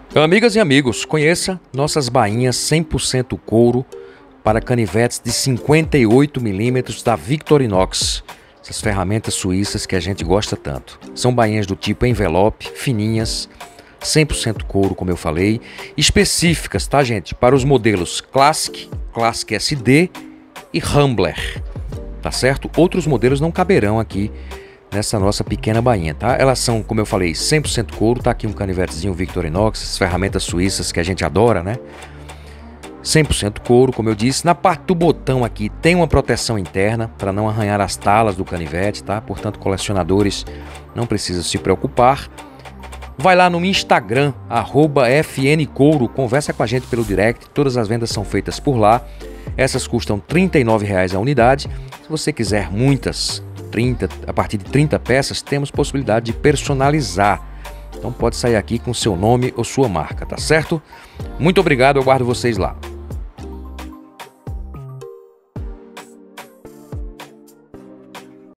Amigas e amigos, conheça nossas bainhas 100% couro para canivetes de 58 milímetros da Victorinox. Essas ferramentas suíças que a gente gosta tanto. São bainhas do tipo envelope, fininhas, 100% couro, como eu falei, específicas, tá, gente? Para os modelos Classic, Classic SD e Rambler, tá certo? Outros modelos não caberão aqui nessa nossa pequena bainha, tá? Elas são, como eu falei, 100% couro. Tá aqui um canivetezinho Victorinox, essas ferramentas suíças que a gente adora, né? 100% couro, como eu disse. Na parte do botão aqui tem uma proteção interna para não arranhar as talas do canivete, tá? Portanto, colecionadores, não precisam se preocupar. Vai lá no Instagram, @fncouro, conversa com a gente pelo direct, todas as vendas são feitas por lá. Essas custam R$ 39,00 a unidade. Se você quiser muitas, a partir de 30 peças, temos possibilidade de personalizar. Então pode sair aqui com seu nome ou sua marca, tá certo? Muito obrigado, eu aguardo vocês lá.